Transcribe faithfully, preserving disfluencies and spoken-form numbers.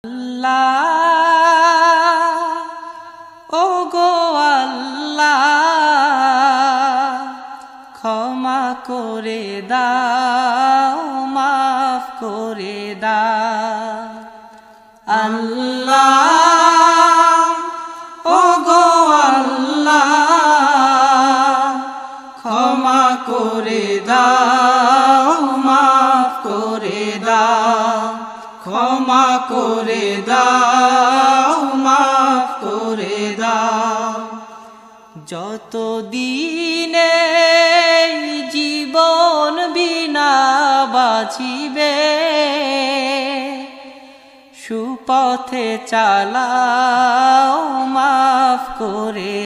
আল্লাহ ও গো আল্লাহ ক্ষমা করে দাও মাফ করে দাও আল্লাহ ও গো আল্লাহ ক্ষমা করে দাও মাফ করে দাও ক্ষমা করে দাও মাফ করে দাও যত দিনে জীবন বিনা বাঁচিবে সুপথে চালাও মাফ করে